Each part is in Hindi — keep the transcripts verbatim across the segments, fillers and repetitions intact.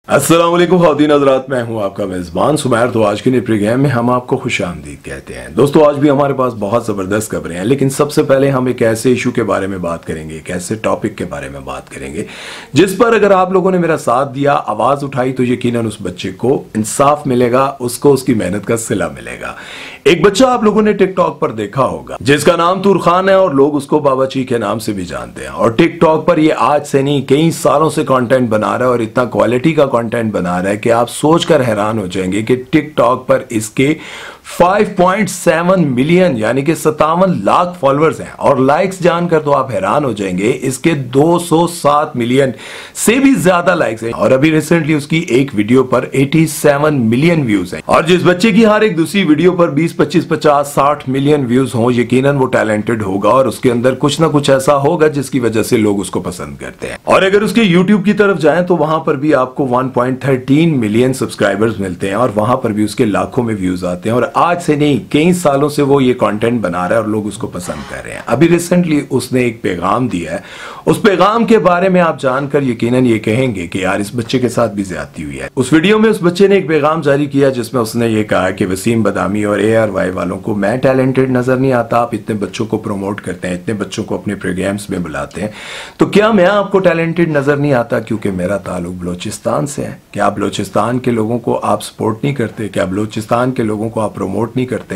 अस्सलाम वालेकुम ख़वातीन हज़रात, मैं हूं आपका मेज़बान सुमैर। तो आज के नए प्रोग्राम में हम आपको खुशामदीद कहते हैं। दोस्तों, आज भी हमारे पास बहुत ज़बरदस्त खबरें हैं, लेकिन सबसे पहले हम एक ऐसे इशू के बारे में बात करेंगे, एक ऐसे टॉपिक के बारे में बात करेंगे जिस पर अगर आप लोगों ने मेरा साथ दिया, आवाज़ उठाई, तो यकीनन उस बच्चे को इंसाफ मिलेगा, उसको उसकी मेहनत का सिला मिलेगा। एक बच्चा आप लोगों ने टिकटॉक पर देखा होगा जिसका नाम तूर खान है और लोग उसको बाबाची के नाम से भी जानते हैं। और टिकटॉक पर ये आज से नहीं कई सालों से कंटेंट बना रहा है और इतना क्वालिटी का कंटेंट बना रहा है कि आप सोचकर हैरान हो जाएंगे कि टिकटॉक पर इसके पाँच पॉइंट सात मिलियन यानी कि सत्तावन लाख फॉलोअर्स हैं। और लाइक्स जानकर तो आप हैरान हो जाएंगे, इसके दो सौ सात मिलियन से भी ज्यादा लाइक्स हैं। और अभी रिसेंटली उसकी एक वीडियो पर सत्तासी मिलियन व्यूज हैं। और जिस बच्चे की हर एक दूसरी वीडियो पर बीस पच्चीस पचास साठ मिलियन व्यूज हो, यकीनन वो टैलेंटेड होगा और उसके अंदर कुछ ना कुछ ऐसा होगा जिसकी वजह से लोग उसको पसंद करते हैं। और अगर उसके यूट्यूब की तरफ जाएं तो वहां पर भी आपको एक पॉइंट एक तीन मिलियन सब्सक्राइबर्स मिलते हैं और वहां पर भी उसके लाखों में व्यूज आते हैं। और आज से नहीं कई सालों से वो ये कंटेंट बना रहा है और लोग उसको पसंद कर रहे हैं। अभी रिसेंटली उसने एक पैगाम दिया है, उस पैगाम के बारे में आप जानकर यकीनन ये कहेंगे कि यार इस बच्चे के साथ भी ज्यादती हुई है। उस वीडियो में उस बच्चे ने एक पैगाम जारी किया जिसमें उसने ये कहा कि वसीम बदामी और ए आर वाई वालों को मैं टैलेंटेड नजर नहीं आता। आप इतने बच्चों को प्रमोट करते हैं, इतने बच्चों को अपने प्रोग्राम्स में बुलाते हैं, तो क्या मैं आपको टैलेंटेड नजर नहीं आता क्योंकि मेरा ताल्लुक बलोचिस्तान से है? क्या बलोचिस्तान के लोगों को आप सपोर्ट नहीं करते? क्या बलोचिस्तान के लोगों को आप प्रमोट नहीं करते?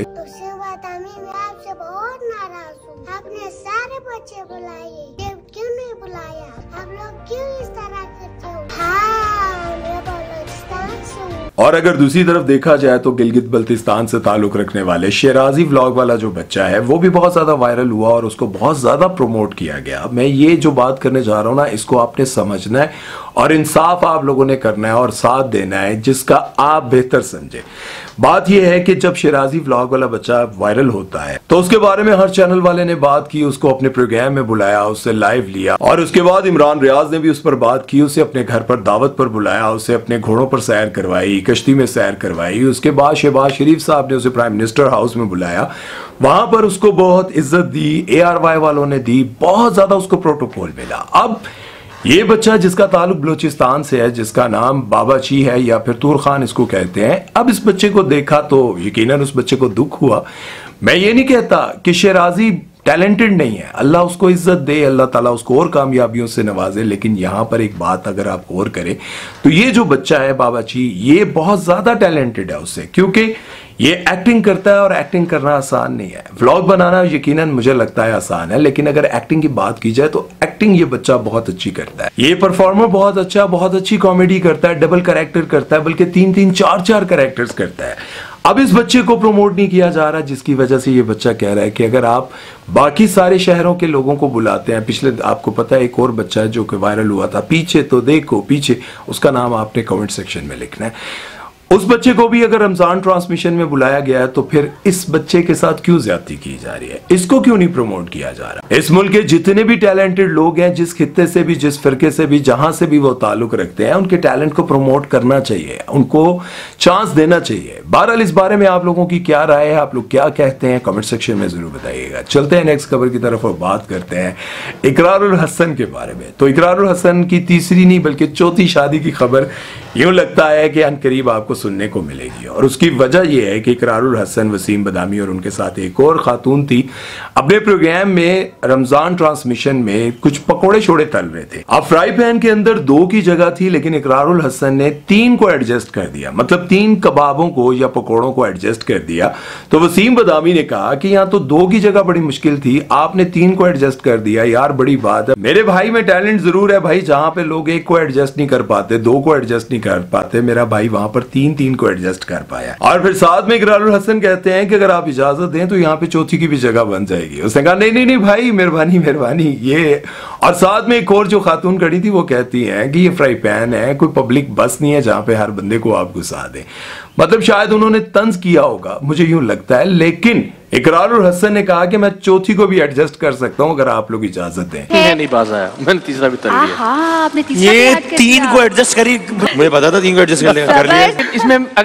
मैं आपसे बहुत नाराज हूँ। आपने सारे बच्चे बुलाए, क्यों नहीं बुलाया? आप लोग क्यों इस तरह करते हो? हाँ, मैं बलूचिस्तान से हूँ। और अगर दूसरी तरफ देखा जाए तो गिलगित बल्तिस्तान से ताल्लुक रखने वाले शेराजी व्लॉग वाला जो बच्चा है वो भी बहुत ज्यादा वायरल हुआ और उसको बहुत ज्यादा प्रमोट किया गया। मैं ये जो बात करने जा रहा हूं ना, इसको आपने समझना है और इंसाफ आप लोगों ने करना है और साथ देना है जिसका आप बेहतर समझे। बात यह है कि जब शेराजी व्लॉग वाला बच्चा वायरल होता है तो उसके बारे में हर चैनल वाले ने बात की, उसको अपने प्रोग्राम में बुलाया, उससे लाइव लिया और उसके बाद इमरान रियाज ने भी उस पर बात की, उसे अपने घर पर दावत पर बुलाया, उसे अपने घोड़ों पर सैर करवाई, कश्ती में सैर करवाई। उसके बाद शहबाज शरीफ साहब ने उसे प्राइम मिनिस्टर हाउस में बुलाया, वहां पर उसको बहुत इज्जत दी, ए आर वाई वालों ने दी, बहुत ज्यादा उसको प्रोटोकॉल मिला। अब ये बच्चा जिसका ताल्लुक बलूचिस्तान से है, जिसका नाम बाबाची है या फिर तूर खान इसको कहते हैं, अब इस बच्चे को देखा तो यकीनन उस बच्चे को दुख हुआ। मैं ये नहीं कहता कि शेराजी टैलेंटेड नहीं है, अल्लाह उसको इज्जत दे, अल्लाह ताला उसको और कामयाबियों से नवाजे। लेकिन यहां पर एक बात अगर आप और करें तो ये जो बच्चा है बाबाची, ये बहुत ज्यादा टैलेंटेड है उससे, क्योंकि ये एक्टिंग करता है और एक्टिंग करना आसान नहीं है। व्लॉग बनाना यकीनन मुझे लगता है आसान है, लेकिन अगर एक्टिंग की बात की जाए तो एक्टिंग ये बच्चा बहुत अच्छी करता है। ये परफॉर्मर बहुत अच्छा, बहुत अच्छी कॉमेडी करता है, डबल कैरेक्टर करता है, बल्कि तीन तीन चार चार कैरेक्टर्स करता है। अब इस बच्चे को प्रमोट नहीं किया जा रहा, जिसकी वजह से ये बच्चा कह रहा है कि अगर आप बाकी सारे शहरों के लोगों को बुलाते हैं, पिछले आपको पता है एक और बच्चा है जो कि वायरल हुआ था, पीछे तो देखो पीछे, उसका नाम आपने कमेंट सेक्शन में लिखना है। उस बच्चे को भी अगर रमजान ट्रांसमिशन में बुलाया गया है तो फिर इस बच्चे के साथ क्यों ज्यादती की जा रही है? इसको क्यों नहीं प्रमोट किया जा रहा? इस मुल्क के जितने भी टैलेंटेड लोग हैं, जिस खित्ते से भी, जिस फिरके से भी, जहां से भी वो ताल्लुक रखते हैं, उनके टैलेंट को प्रमोट करना चाहिए, उनको चांस देना चाहिए। बहरहाल इस बारे में आप लोगों की क्या राय है, आप लोग क्या कहते हैं, कमेंट सेक्शन में जरूर बताइएगा। चलते हैं नेक्स्ट खबर की तरफ और बात करते हैं इकरारुल हसन के बारे में। तो इकरारुल हसन की तीसरी नहीं बल्कि चौथी शादी की खबर यूं लगता है कि अनकरीब आपको सुनने को मिलेगी। और उसकी वजह यह है कि इकरारुल हसन, वसीम बदामी और उनके साथ एक और खातून थी, अपने प्रोग्राम में रमजान ट्रांसमिशन में कुछ पकोड़े छोड़े तल रहे थे। अब फ्राई पैन के अंदर दो की जगह थी, लेकिन इकरारुल हसन ने तीन को एडजस्ट कर दिया, मतलब तीन कबाबों को या पकोड़ों को एडजस्ट कर दिया। तो वसीम बदामी ने कहा कि यहाँ तो दो की जगह बड़ी मुश्किल थी, आपने तीन को एडजस्ट कर दिया, यार बड़ी बात है। मेरे भाई में टैलेंट जरूर है भाई, जहां पे लोग एक को एडजस्ट नहीं कर पाते, दो को एडजस्ट नहीं कर पाते, मेरा भाई वहां पर तीन तीन को एडजस्ट कर पाया। और फिर साथ में इकरारुल हसन कहते हैं कि अगर आप इजाजत दें तो यहाँ पे चौथी की भी जगह बन जाएगी। उसने कहा नहीं नहीं नहीं भाई, मेहरबानी मेहरबानी ये। और साथ में एक और जो खातून खड़ी थी वो कहती हैं कि ये फ्राई पैन है, कोई पब्लिक बस नहीं है जहां पे हर बंदे को आप घुसा दें। मतलब शायद उन्होंने तंज किया होगा, मुझे यूं लगता है। लेकिन इकरारुल हसन ने कहा कि मैं चौथी को भी एडजस्ट कर सकता हूं अगर आप लोग इजाजत दें। मैं नहीं पास आया, मैंने तीसरा भी तल लिया। हाँ, आपने तीसरा ये तीन को एडजस्ट करी, मुझे पता था तीन को एडजस्ट कर लिया। इसमें अगर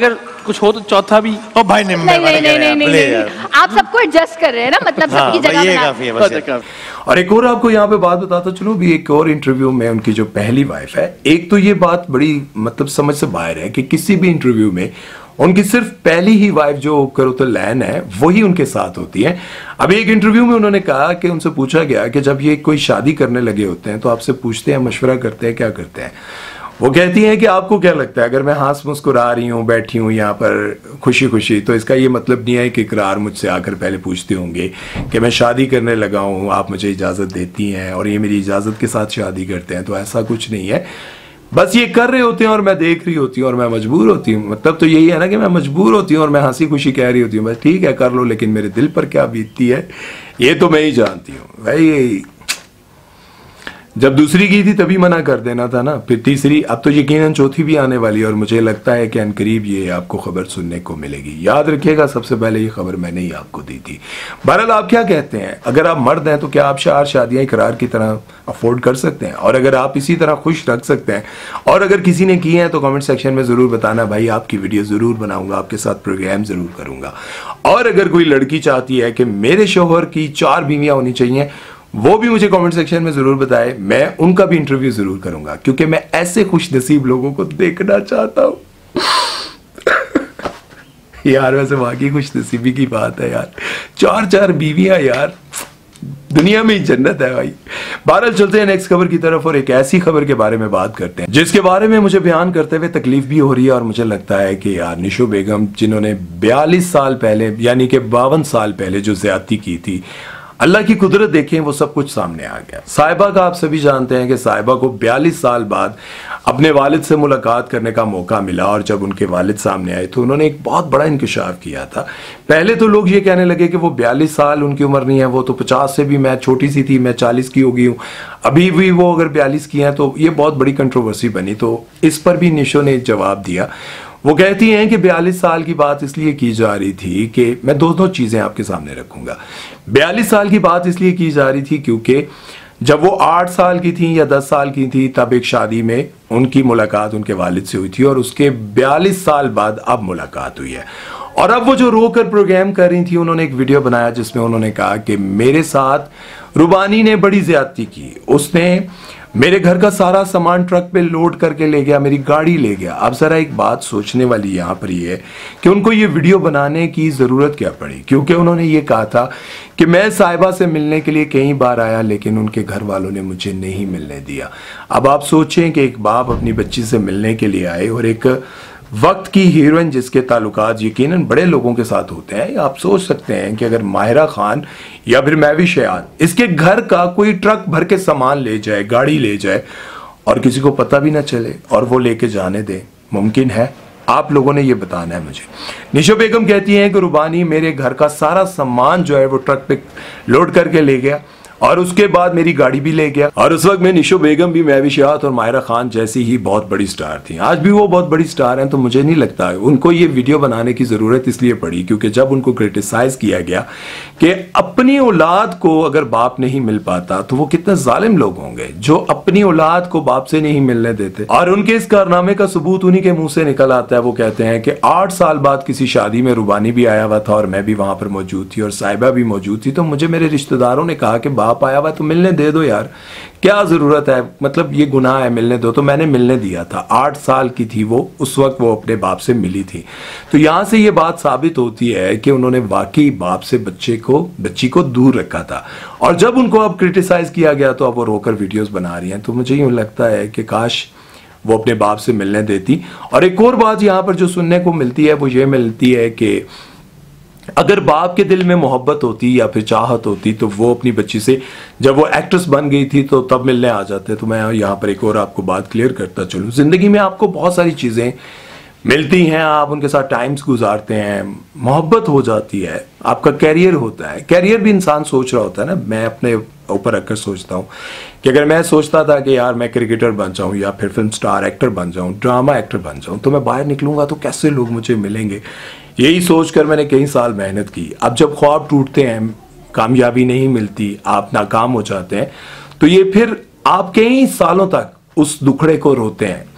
कुछ हो तो चौथा भी। ओ भाई ने नहीं नहीं नहीं नहीं नहीं, नहीं। आप सबको एडजस्ट कर रहे हैं ना, मतलब हाँ, सबकी जगह ये बना- काफी है बस ये। और एक और आपको यहाँ पे बात बताता चलो भी, एक और इंटरव्यू में उनकी जो पहली वाइफ है, एक तो ये बात बड़ी मतलब समझ से बाहर है कि किसी भी इंटरव्यू में उनकी सिर्फ पहली ही वाइफ जो करोतल लैन है वही उनके साथ होती है। अभी एक इंटरव्यू में उन्होंने कहा कि उनसे पूछा गया कि जब ये कोई शादी करने लगे होते हैं तो आपसे पूछते हैं, मशवरा करते हैं, क्या करते हैं? वो कहती हैं कि आपको क्या लगता है अगर मैं हंस मुस्कुरा रही हूँ, बैठी हूँ यहाँ पर खुशी खुशी, तो इसका ये मतलब नहीं है कि इकरार मुझसे आकर पहले पूछते होंगे कि मैं शादी करने लगा हूँ, आप मुझे इजाज़त देती हैं और ये मेरी इजाज़त के साथ शादी करते हैं। तो ऐसा कुछ नहीं है, बस ये कर रहे होते हैं और मैं देख रही होती हूँ और मैं मजबूर होती हूँ। मतलब तो यही है ना कि मैं मजबूर होती हूँ और मैं हंसी खुशी कह रही होती हूँ, बस ठीक है कर लो, लेकिन मेरे दिल पर क्या बीतती है ये तो मैं ही जानती हूँ भाई। जब दूसरी की थी तभी मना कर देना था ना, फिर तीसरी, अब तो यकीनन चौथी भी आने वाली है और मुझे लगता है कि अनकरीब ये आपको खबर सुनने को मिलेगी। याद रखिएगा, सबसे पहले ये खबर मैंने ही आपको दी थी। बहरहाल आप क्या कहते हैं, अगर आप मर्द हैं तो क्या आप चार शादियां इकरार की तरह अफोर्ड कर सकते हैं? और अगर आप इसी तरह खुश रख सकते हैं और अगर किसी ने किए हैं तो कमेंट सेक्शन में ज़रूर बताना भाई, आपकी वीडियो ज़रूर बनाऊंगा, आपके साथ प्रोग्राम ज़रूर करूंगा। और अगर कोई लड़की चाहती है कि मेरे शोहर की चार बीवियां होनी चाहिए, वो भी मुझे कमेंट सेक्शन में जरूर बताए, मैं उनका भी इंटरव्यू जरूर करूंगा, क्योंकि मैं ऐसे खुश नसीब लोगों को देखना चाहता हूं। यार वैसे वाकई खुश नसीबी की बात है यार, चार चार बीवियां यार, दुनिया में ही जन्नत है भाई। बहरहाल चलते हैं नेक्स्ट खबर की तरफ और एक ऐसी खबर के बारे में बात करते हैं जिसके बारे में मुझे बयान करते हुए तकलीफ भी हो रही है और मुझे लगता है कि यार निशो बेगम जिन्होंने बयालीस साल पहले यानी कि बावन साल पहले जो ज्यादती की थी, अल्लाह की कुदरत देखें वो सब कुछ सामने आ गया। साहिबा का आप सभी जानते हैं कि साहिबा को बयालीस साल बाद अपने वालिद से मुलाकात करने का मौका मिला और जब उनके वालिद सामने आए तो उन्होंने एक बहुत बड़ा इंकशाफ किया था। पहले तो लोग ये कहने लगे कि वो बयालीस साल उनकी उम्र नहीं है, वो तो पचास से भी, मैं छोटी सी थी, मैं चालीस की हो गई हूँ, अभी भी वो अगर बयालीस की हैं, तो ये बहुत बड़ी कंट्रोवर्सी बनी। तो इस पर भी निशो ने जवाब दिया। वो कहती हैं कि बयालीस साल की बात इसलिए की जा रही थी कि मैं दो दो चीजें आपके सामने रखूंगा। बयालीस साल की बात इसलिए की जा रही थी क्योंकि जब वो आठ साल की थी या दस साल की थी तब एक शादी में उनकी मुलाकात उनके वालिद से हुई थी और उसके बयालीस साल बाद अब मुलाकात हुई है। और अब वो जो रोकर प्रोग्राम कर रही थी, उन्होंने एक वीडियो बनाया जिसमें उन्होंने कहा कि मेरे साथ रुबानी ने बड़ी ज्यादती की, उसने मेरे घर का सारा सामान ट्रक पे लोड करके ले गया, मेरी गाड़ी ले गया। अब जरा एक बात सोचने वाली यहाँ पर ये है कि उनको ये वीडियो बनाने की जरूरत क्या पड़ी, क्योंकि उन्होंने ये कहा था कि मैं साहिबा से मिलने के लिए कई बार आया लेकिन उनके घर वालों ने मुझे नहीं मिलने दिया। अब आप सोचें कि एक बाप अपनी बच्ची से मिलने के लिए आए और एक वक्त की हीरोइन जिसके ताल्लुकात यकीनन बड़े लोगों के साथ होते हैं, आप सोच सकते हैं कि अगर माहिरा खान या फिर महवी शयान इसके घर का कोई ट्रक भर के सामान ले जाए, गाड़ी ले जाए और किसी को पता भी ना चले और वो लेके जाने दे, मुमकिन है? आप लोगों ने ये बताना है मुझे। निशो बेगम कहती हैं कि रुबानी मेरे घर का सारा सामान जो है वो ट्रक पे लोड करके ले गया और उसके बाद मेरी गाड़ी भी ले गया। और उस वक्त में निशो बेगम भी महवी शयात और माहिरा खान जैसी ही बहुत बड़ी स्टार थी। आज भी वो बहुत बड़ी स्टार हैं, तो मुझे नहीं लगता उनको ये वीडियो बनाने की जरूरत इसलिए पड़ी क्योंकि जब उनको क्रिटिसाइज किया गया कि अपनी औलाद को अगर बाप नहीं मिल पाता तो वो कितने जालिम लोग होंगे जो अपनी औलाद को बाप से नहीं मिलने देते। और उनके इस कारनामे का सबूत उन्हीं के मुंह से निकल आता है। वो कहते हैं कि आठ साल बाद किसी शादी में रुबानी भी आया हुआ था और मैं भी वहां पर मौजूद थी और साहिबा भी मौजूद थी, तो मुझे मेरे रिश्तेदारों ने कहा कि बाप आया हुआ तो मिलने दे दो यार, क्या जरूरत है, मतलब ये गुनाह है, मिलने दो। तो मैंने मिलने दिया था। आठ साल की थी वो, उस वक्त वो अपने बाप से मिली थी। तो यहां से ये बात साबित होती है कि उन्होंने वाकई बाप से बच्चे को बच्ची को दूर रखा था। और जब उनको अब क्रिटिसाइज किया गया तो अब वो रोकर वीडियोस बना रही हैं। तो मुझे यूं लगता है कि काश वो अपने बाप से मिलने देती। और एक और बात यहाँ पर जो सुनने को मिलती है वो ये मिलती है कि अगर बाप के दिल में मोहब्बत होती या फिर चाहत होती तो वो अपनी बच्ची से, जब वो एक्ट्रेस बन गई थी तो तब मिलने आ जाते। तो मैं यहाँ पर एक और आपको बात क्लियर करता चलूँ, जिंदगी में आपको बहुत सारी चीजें मिलती हैं, आप उनके साथ टाइम्स गुजारते हैं, मोहब्बत हो जाती है, आपका कैरियर होता है। कैरियर भी इंसान सोच रहा होता है ना। मैं अपने ऊपर रखकर सोचता हूँ कि अगर मैं सोचता था कि यार मैं क्रिकेटर बन जाऊँ या फिर फिल्म स्टार एक्टर बन जाऊँ, ड्रामा एक्टर बन जाऊँ, तो मैं बाहर निकलूंगा तो कैसे लोग मुझे मिलेंगे, यही सोचकर मैंने कई साल मेहनत की। अब जब ख्वाब टूटते हैं, कामयाबी नहीं मिलती, आप नाकाम हो जाते हैं, तो ये फिर आप कई सालों तक उस दुखड़े को रोते हैं।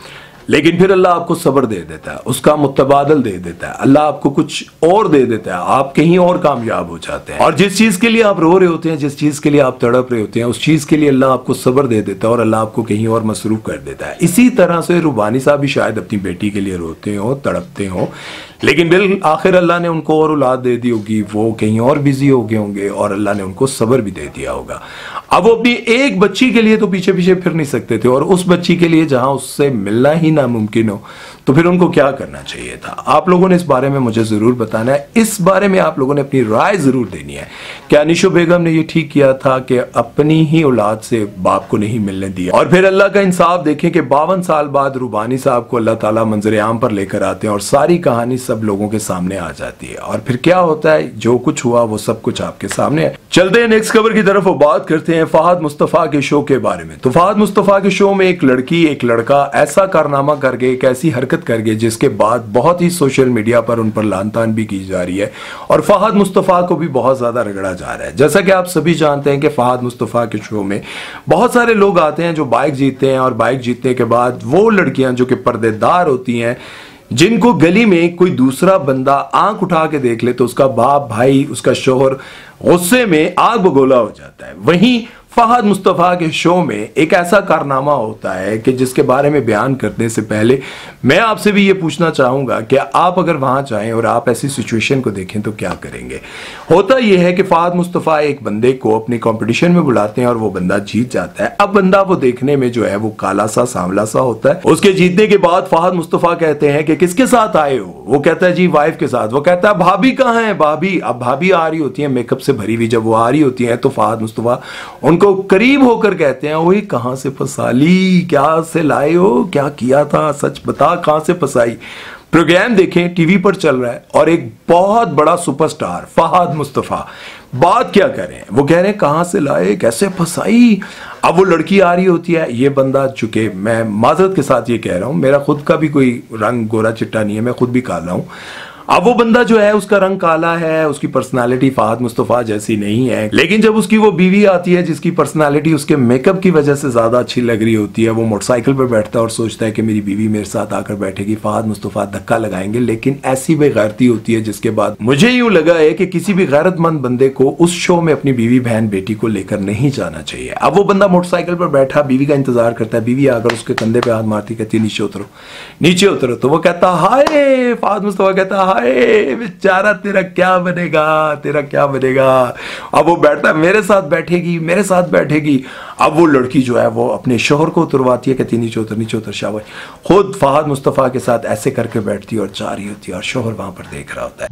लेकिन फिर अल्लाह आपको सब्र दे देता है, उसका मुतबादल दे देता है, अल्लाह आपको कुछ और दे देता है, आप कहीं और कामयाब हो जाते हैं। और जिस चीज के लिए आप रो रहे होते हैं, जिस चीज के लिए आप तड़प रहे होते हैं, उस चीज के लिए अल्लाह आपको सब्र दे देता है और अल्लाह आपको कहीं और मसरूफ कर देता है। इसी तरह से रुबानी साहब भी शायद अपनी बेटी के लिए रोते हो, तड़पते हो, लेकिन बिल आखिर अल्लाह ने उनको और औलाद दे दी होगी, वो कहीं और बिजी हो गए होंगे और अल्लाह ने उनको सब्र भी दे दिया होगा। अब वो अपनी एक बच्ची के लिए तो पीछे पीछे फिर नहीं सकते थे, और उस बच्ची के लिए जहां उससे मिलना ही नामुमकिन हो, तो फिर उनको क्या करना चाहिए था? आप लोगों ने इस बारे में मुझे जरूर बताना है। इस बारे में आप लोगों ने अपनी राय जरूर देनी है। क्या निशो बेगम ने ये ठीक किया था कि अपनी ही औलाद से बाप को नहीं मिलने दिया? और फिर अल्लाह का इंसाफ देखें कि बावन साल बाद रुबानी साहब को अल्लाह ताला मंजर आम पर लेकर आते हैं और सारी कहानी सब लोगों के सामने आ जाती है, और फिर क्या होता है? जो कुछ हुआ वो सब कुछ आपके सामने है। चलते हैं नेक्स्ट खबर की तरफ और बात करते हैं फहद मुस्तफा के शो के बारे में। तो फहद मुस्तफा के शो में एक लड़की एक लड़का ऐसा कारनामा कर गए, एक ऐसी हरकत कर गए जिसके बाद बहुत ही सोशल मीडिया पर उन पर लानतान भी की जा रही है और फहद मुस्तफा को भी बहुत ज्यादा रगड़ा जा रहा है। जैसा कि आप सभी जानते हैं कि फहद मुस्तफा के शो में बहुत सारे लोग आते हैं जो बाइक जीतते हैं, और बाइक जीतने के बाद वो लड़कियां जो कि पर्देदार होती हैं, जिनको गली में कोई दूसरा बंदा आंख उठा के देख ले तो उसका बाप, भाई, उसका शोहर गुस्से में आग बगोला हो जाता है। वहीं फहद मुस्तफा के शो में एक ऐसा कारनामा होता है कि जिसके बारे में बयान करने से पहले मैं आपसे भी ये पूछना चाहूंगा कि आप अगर वहां जाएं और आप ऐसी सिचुएशन को देखें तो क्या करेंगे? होता यह है कि फहद मुस्तफा एक बंदे को अपनी कंपटीशन में बुलाते हैं और वो बंदा जीत जाता है। अब बंदा वो देखने में जो है वो काला सा सांवला सा होता है। उसके जीतने के बाद फहद मुस्तफा कहते हैं कि किसके साथ आए हो? वो कहता है जी वाइफ के साथ। वो कहता है भाभी कहाँ है? भाभी अब भाभी आ रही होती है मेकअप से भरी हुई। जब वो आ रही होती है तो फहद मुस्तफा उनको करीब होकर कहते हैं, वही कहां से फंसा ली, क्या से लाए हो, क्या किया था, सच बता कहां से फंसाई। प्रोग्राम देखें, टीवी पर चल रहा है और एक बहुत बड़ा सुपरस्टार फहद मुस्तफा बात क्या कर रहे हैं? वो कह रहे हैं कहां से लाए, कैसे फंसाई। अब वो लड़की आ रही होती है, ये बंदा, चूंकि मैं माजरत के साथ ये कह रहा हूं, मेरा खुद का भी कोई रंग गोरा चिट्टा नहीं है, मैं खुद भी काला हूं। अब वो बंदा जो है उसका रंग काला है, उसकी पर्सनालिटी फहद मुस्तफा जैसी नहीं है, लेकिन जब उसकी वो बीवी आती है जिसकी पर्सनालिटी उसके मेकअप की वजह से ज्यादा अच्छी लग रही होती है, वो मोटरसाइकिल पर बैठता है और सोचता है कि मेरी बीवी मेरे साथ आकर बैठेगी, फहद मुस्तफा धक्का लगाएंगे। लेकिन ऐसी बेगैरती होती है जिसके बाद मुझे यूं लगा है कि किसी भी गैरतमंद बंदे को उस शो में अपनी बीवी बहन बेटी को लेकर नहीं जाना चाहिए। अब वो बंदा मोटरसाइकिल पर बैठा बीवी का इंतजार करता है, बीवी आकर उसके कंधे पे हाथ मारती, कहती है नीचे उतरो, नीचे उतरो। तो वो कहता हाय, फहद मुस्तफा कहता हाय बेचारा, तेरा क्या बनेगा, तेरा क्या बनेगा। अब वो बैठता है, मेरे साथ बैठेगी, मेरे साथ बैठेगी। अब वो लड़की जो है वो अपने शोहर को उतरवाती है, कहती नीचे उतर, नीचे उतर शाबाश। खुद फहद मुस्तफा के साथ ऐसे करके बैठती है और जा रही होती है और शोहर वहां पर देख रहा होता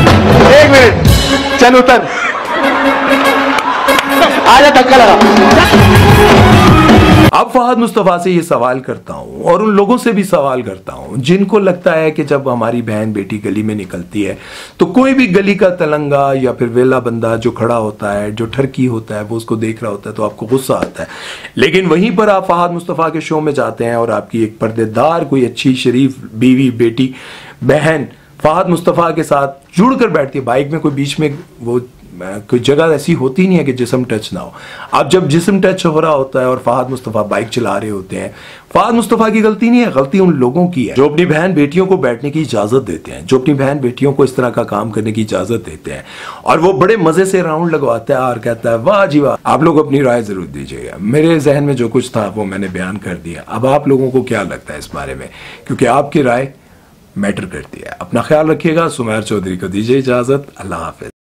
है। एक मिनट, चल उतर, आजा, धक्का लगा। अब फहद मुस्तफा से ये सवाल करता हूं और उन लोगों से भी सवाल करता हूं जिनको लगता है कि जब हमारी बहन बेटी गली में निकलती है तो कोई भी गली का तलंगा या फिर वेला बंदा जो खड़ा होता है, जो ठरकी होता है, वो उसको देख रहा होता है तो आपको गुस्सा आता है। लेकिन वहीं पर आप फहद मुस्तफा के शो में जाते हैं और आपकी एक पर्देदार कोई अच्छी शरीफ बीवी, बेटी, बहन फहद मुस्तफा के साथ जुड़ कर बैठती है। बाइक में कोई बीच में वो कोई जगह ऐसी होती नहीं है कि जिस्म टच ना हो। अब जब जिस्म टच हो रहा होता है और फहद मुस्तफा बाइक चला रहे होते हैं, फहद मुस्तफा की गलती नहीं है, गलती उन लोगों की है जो अपनी बहन बेटियों को बैठने की इजाजत देते हैं, जो अपनी बहन बेटियों को इस तरह का काम करने की इजाजत देते हैं। और वो बड़े मजे से राउंड लगवाता है और कहता है वाह जी वाह। आप लोग अपनी राय जरूर दीजिएगा। मेरे जहन में जो कुछ था वो मैंने बयान कर दिया। अब आप लोगों को क्या लगता है इस बारे में, क्योंकि आपकी राय मैटर करती है। अपना ख्याल रखिएगा। सुमैर चौधरी को दीजिए इजाजत। अल्लाह हाफिज।